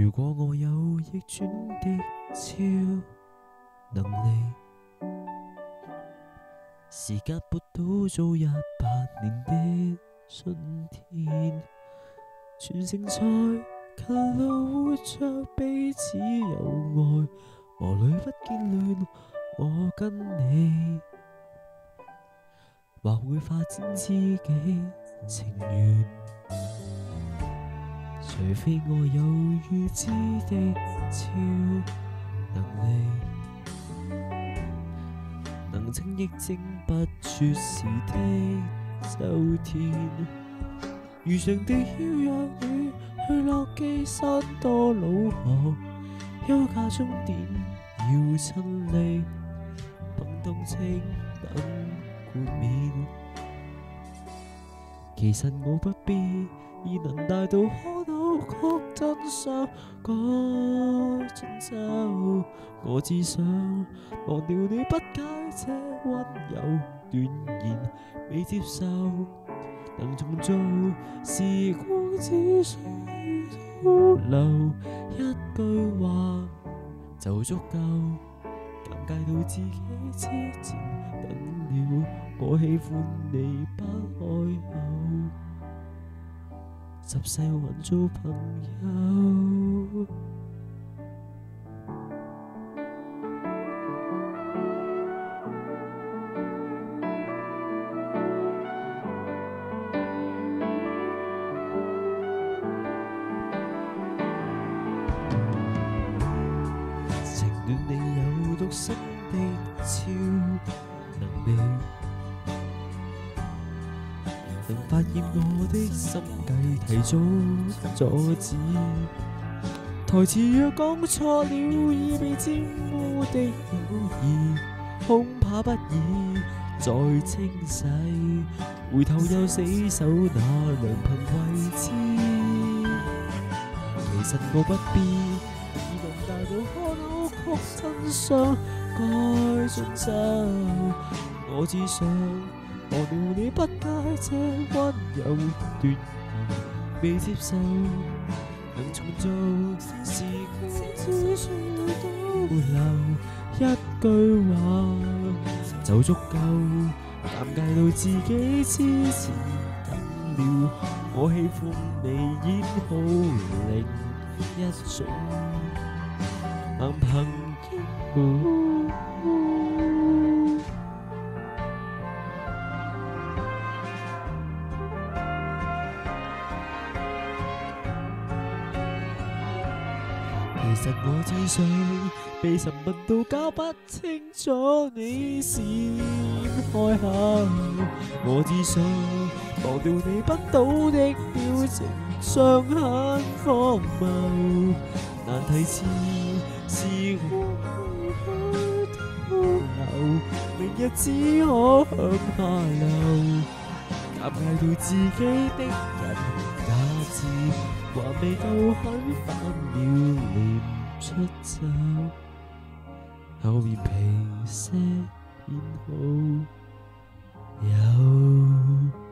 如果我有逆轉的超能力，時間撥到早18年的春天，全城在勤勞着彼此有愛，磨裏不見亂，我跟你或會發展知己情緣，除非我有預知的超能力，能稱憶證不出時的秋天，如常地邀約你去落基山多瑙河，休假終點要親歷，憑動情等豁免。其實我不必已能大到可扭曲真相，改進走，我只想忘掉你不解這溫柔斷言未接受，能重做時光只需倒流一句話就足夠，尷尬到自己之前等了，我喜歡你不開口，十世還做朋友。情願你有獨身的超能力，能發現我的心計，提早阻止。台詞若講錯了，已被沾污的友誼，恐怕不易再清洗。回頭又死守那良朋位置，其實我不必已能大到可扭曲真相，該進走，我只想忘掉你不解這溫柔斷言未接受，能重做時光只需倒流一句話就足夠，尷尬到自己之前等了，我喜歡你演好另一種男朋友。其實我只想被詢問到搞不清楚你先開口，我只想忘掉你不到的表情，傷很荒謬。難題是時光去倒流，明日只可向下流，尷尬到自己的人假知還未夠狠，反了臉出走，厚面皮些偏好有。